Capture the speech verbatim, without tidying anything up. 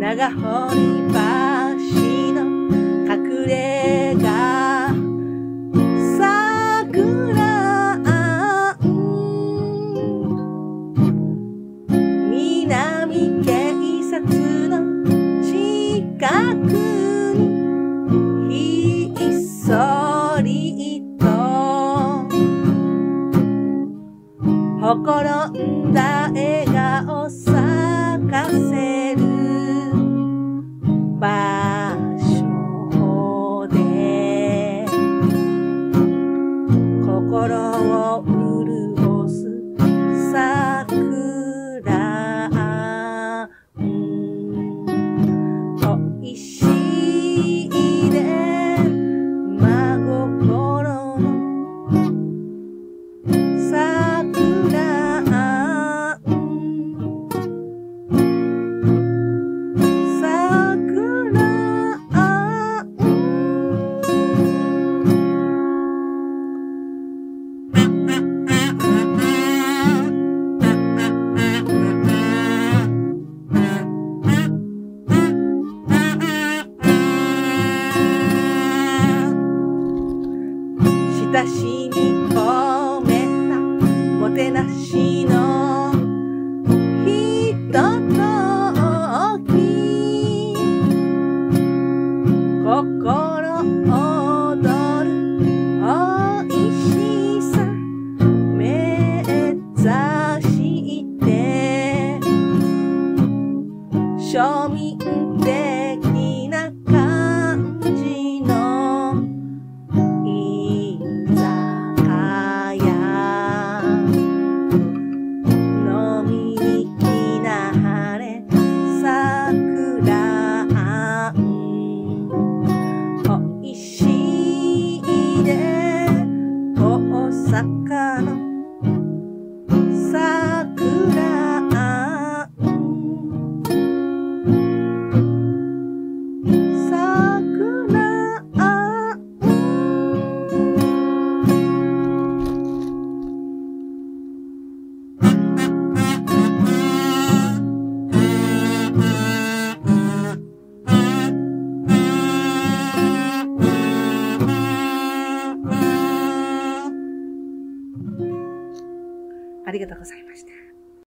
長堀橋の隠れ家桜庵南警察の近くにひっそりとほころんだ笑顔咲かせる場所で心を潤す桜おいしいね真心の桜親しみ込めたもてなしのひととき心躍るおいしさ目指して庶民的な感じの大阪の桜桜ありがとうございました。